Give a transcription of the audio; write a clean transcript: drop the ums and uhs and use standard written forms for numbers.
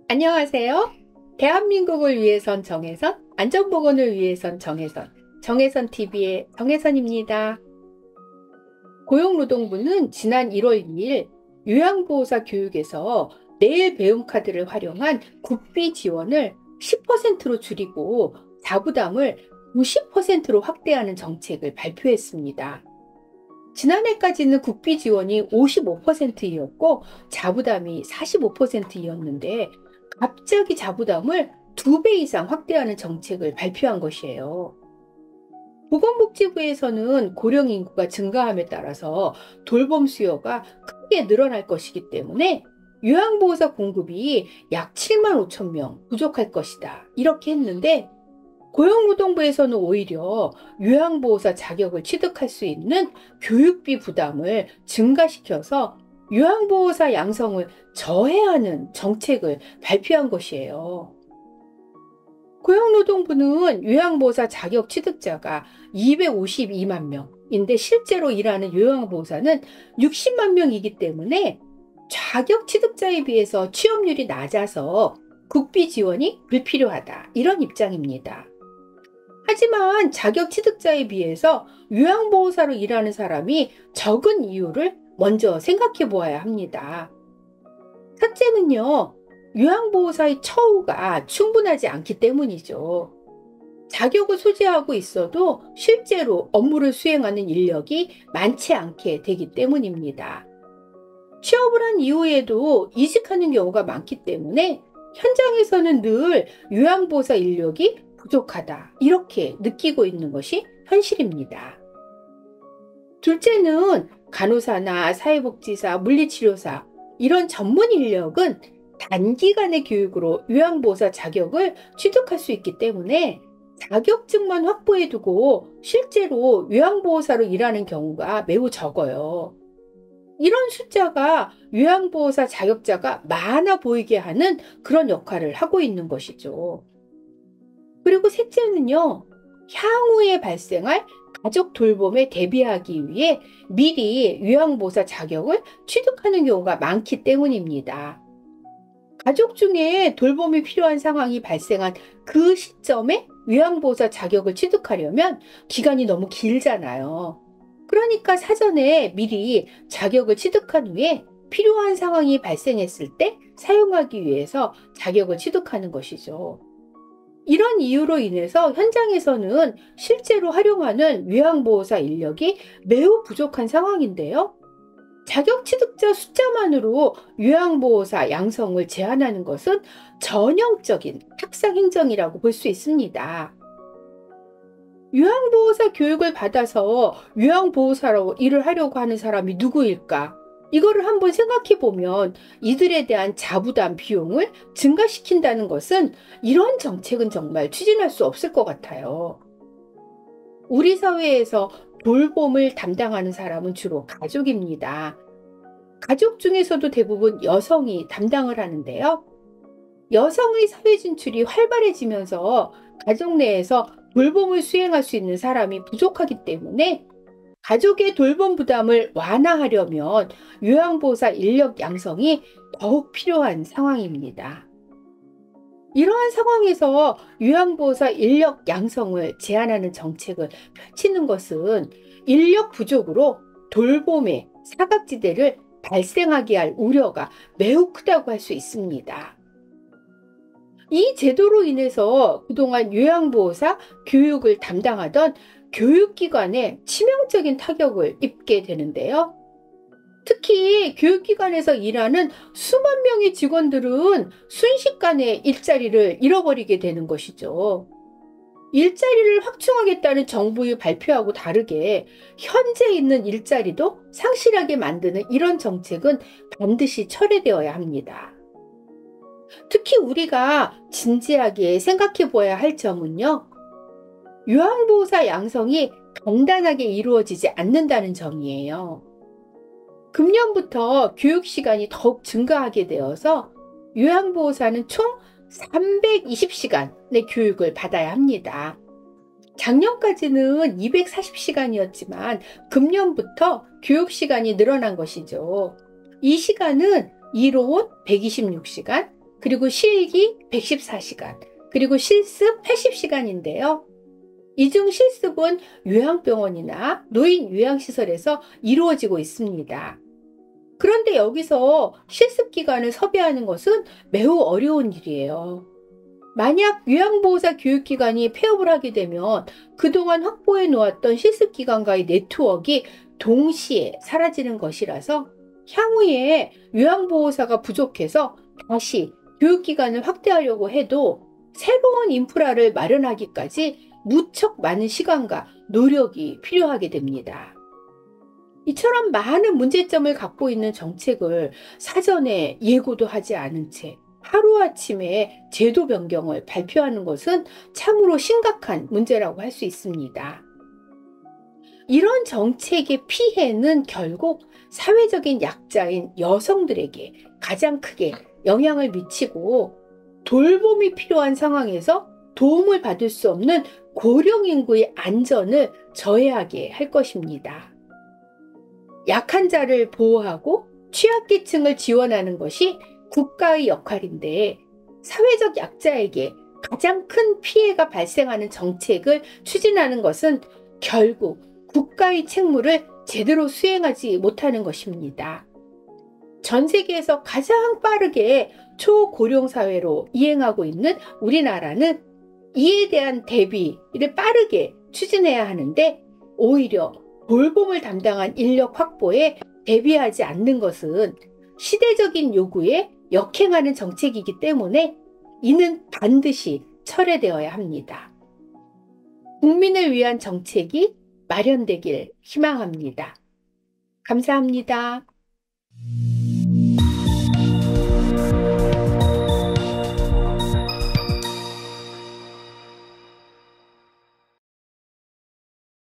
안녕하세요. 대한민국을 위해선 정혜선, 안전보건을 위해선 정혜선, 정혜선TV의 정혜선입니다. 고용노동부는 지난 1월 2일 요양보호사 교육에서 내일 배움 카드를 활용한 국비 지원을 10%로 줄이고 자부담을 90%로 확대하는 정책을 발표했습니다. 지난해까지는 국비 지원이 55%이었고 자부담이 45%이었는데 갑자기 자부담을 2배 이상 확대하는 정책을 발표한 것이에요. 보건복지부에서는 고령 인구가 증가함에 따라서 돌봄 수요가 크게 늘어날 것이기 때문에 요양보호사 공급이 약 7만 5천 명 부족할 것이다. 이렇게 했는데 고용노동부에서는 오히려 요양보호사 자격을 취득할 수 있는 교육비 부담을 증가시켜서 요양보호사 양성을 저해하는 정책을 발표한 것이에요. 고용노동부는 요양보호사 자격 취득자가 252만 명인데 실제로 일하는 요양보호사는 60만 명이기 때문에 자격 취득자에 비해서 취업률이 낮아서 국비 지원이 불필요하다. 이런 입장입니다. 하지만 자격 취득자에 비해서 요양보호사로 일하는 사람이 적은 이유를 먼저 생각해 보아야 합니다. 첫째는요, 요양보호사의 처우가 충분하지 않기 때문이죠. 자격을 소지하고 있어도 실제로 업무를 수행하는 인력이 많지 않게 되기 때문입니다. 취업을 한 이후에도 이직하는 경우가 많기 때문에 현장에서는 늘 요양보호사 인력이 부족하다. 이렇게 느끼고 있는 것이 현실입니다. 둘째는 간호사나 사회복지사, 물리치료사 이런 전문 인력은 단기간의 교육으로 요양보호사 자격을 취득할 수 있기 때문에 자격증만 확보해두고 실제로 요양보호사로 일하는 경우가 매우 적어요. 이런 숫자가 요양보호사 자격자가 많아 보이게 하는 그런 역할을 하고 있는 것이죠. 그리고 셋째는요, 향후에 발생할 가족 돌봄에 대비하기 위해 미리 요양보호사 자격을 취득하는 경우가 많기 때문입니다. 가족 중에 돌봄이 필요한 상황이 발생한 그 시점에 요양보호사 자격을 취득하려면 기간이 너무 길잖아요. 그러니까 사전에 미리 자격을 취득한 후에 필요한 상황이 발생했을 때 사용하기 위해서 자격을 취득하는 것이죠. 이런 이유로 인해서 현장에서는 실제로 활용하는 요양보호사 인력이 매우 부족한 상황인데요. 자격 취득자 숫자만으로 요양보호사 양성을 제한하는 것은 전형적인 탁상 행정이라고 볼 수 있습니다. 요양보호사 교육을 받아서 요양보호사로 일을 하려고 하는 사람이 누구일까? 이거를 한번 생각해 보면 이들에 대한 자부담 비용을 증가시킨다는 것은 이런 정책은 정말 추진할 수 없을 것 같아요. 우리 사회에서 돌봄을 담당하는 사람은 주로 가족입니다. 가족 중에서도 대부분 여성이 담당을 하는데요. 여성의 사회 진출이 활발해지면서 가족 내에서 돌봄을 수행할 수 있는 사람이 부족하기 때문에 가족의 돌봄 부담을 완화하려면 요양보호사 인력 양성이 더욱 필요한 상황입니다. 이러한 상황에서 요양보호사 인력 양성을 제한하는 정책을 펼치는 것은 인력 부족으로 돌봄의 사각지대를 발생하게 할 우려가 매우 크다고 할 수 있습니다. 이 제도로 인해서 그동안 요양보호사 교육을 담당하던 교육기관에 치명적인 타격을 입게 되는데요. 특히 교육기관에서 일하는 수만 명의 직원들은 순식간에 일자리를 잃어버리게 되는 것이죠. 일자리를 확충하겠다는 정부의 발표하고 다르게 현재 있는 일자리도 상실하게 만드는 이런 정책은 반드시 철회되어야 합니다. 특히 우리가 진지하게 생각해 보아야 할 점은요. 요양보호사 양성이 간단하게 이루어지지 않는다는 점이에요. 금년부터 교육 시간이 더욱 증가하게 되어서 요양보호사는 총 320시간의 교육을 받아야 합니다. 작년까지는 240시간이었지만 금년부터 교육 시간이 늘어난 것이죠. 이 시간은 1호 126시간, 그리고 실기 114시간, 그리고 실습 80시간인데요. 이 중 실습은 요양병원이나 노인 요양시설에서 이루어지고 있습니다. 그런데 여기서 실습 기간을 섭외하는 것은 매우 어려운 일이에요. 만약 요양보호사 교육기관이 폐업을 하게 되면 그동안 확보해 놓았던 실습기관과의 네트워크가 동시에 사라지는 것이라서 향후에 요양보호사가 부족해서 다시 교육기관을 확대하려고 해도 새로운 인프라를 마련하기까지 무척 많은 시간과 노력이 필요하게 됩니다. 이처럼 많은 문제점을 갖고 있는 정책을 사전에 예고도 하지 않은 채 하루아침에 제도 변경을 발표하는 것은 참으로 심각한 문제라고 할 수 있습니다. 이런 정책의 피해는 결국 사회적인 약자인 여성들에게 가장 크게 영향을 미치고, 돌봄이 필요한 상황에서 도움을 받을 수 없는 고령 인구의 안전을 저해하게 할 것입니다. 약한 자를 보호하고 취약계층을 지원하는 것이 국가의 역할인데, 사회적 약자에게 가장 큰 피해가 발생하는 정책을 추진하는 것은 결국 국가의 책무를 제대로 수행하지 못하는 것입니다. 전 세계에서 가장 빠르게 초고령 사회로 이행하고 있는 우리나라는 이에 대한 대비를 빠르게 추진해야 하는데, 오히려 돌봄을 담당한 인력 확보에 대비하지 않는 것은 시대적인 요구에 역행하는 정책이기 때문에 이는 반드시 철회되어야 합니다. 국민을 위한 정책이 마련되길 희망합니다. 감사합니다.